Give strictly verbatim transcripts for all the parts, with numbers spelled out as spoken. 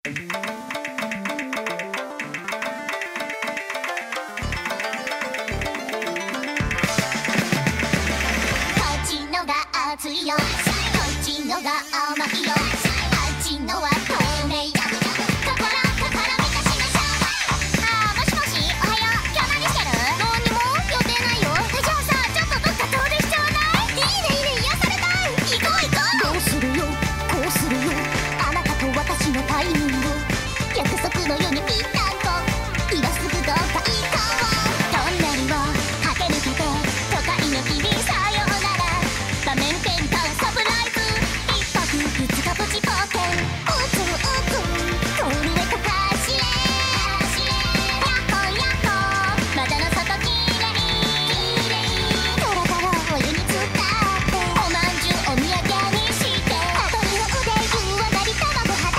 っちのが熱いよ、こっちのが甘いよ、あっちのは透明よ。心心満たしましょう。あー、もしもし、おはよう。今日何してる？何にも予定ないよ。じゃあさ、ちょっとどっか遠出しちゃわない？いいねいいね、癒されたい。行こう行こう。どうするよ、こうするよ、あなたと私のタイミング、約束のようにぴったんこ。今すぐどっか行こう。トンネルを駆け抜けて都会の日々、さようなら。場面転換サプライズ、一泊二日プチ冒険。うつうつ震えと走れ走れ、やっほやっほ、窓の外きれいきれい、トロトロお湯に浸っておまんじゅうお土産にして、踊りの腕湯上がり卵肌、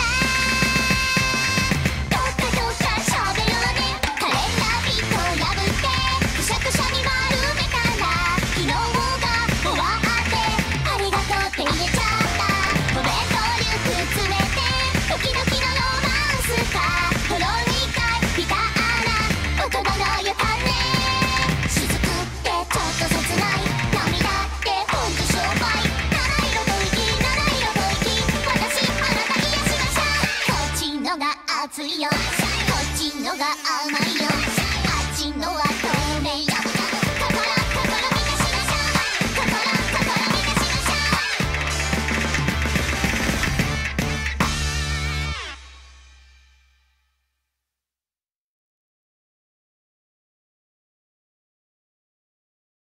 どっかどっかしゃべるわね。カレンダーピット破ってくしゃくしゃに丸めたら、昨日が終わってありがとうって言えちゃった。お弁当リュック詰めて時々のロマンスか、風呂にかいピターな大人の予感ね。雫ってちょっと切ない、涙ってほんと商売。七色と息七色と息、私あなた癒しましょう。こっちのが熱いよ、こっちのが甘い